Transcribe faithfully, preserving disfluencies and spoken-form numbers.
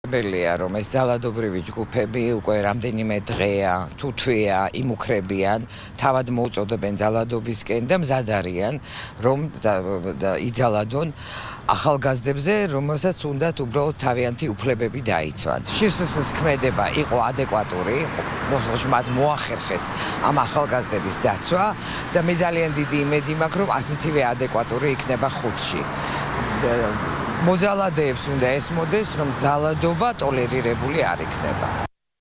ბელია რომ ეს ძალადობრივი ჯგუფები უკვე რამდენიმე დღეა თუ თვეა იმუქრებიან, თავად მოუწოდებენ ძალადობისკენ და მზად არიან რომ იძალადონ ახალგაზრდებზე, რომელსაც უნდათ უბრალოდ თავიანთი უფლებები დაიცვან. შსს-ის ქმედება იყო ადეკვატური, მათ მოახერხეს ამ ახალგაზრდების დაცვა და მე ძალიან დიდი იმედი მაქვს, რომ ასეთივე ადეკვატური იქნება ხუთში. მოძალადეებს უნდა ესმოდეს, რომ ძალადობა ტოლერირებული არ იქნება.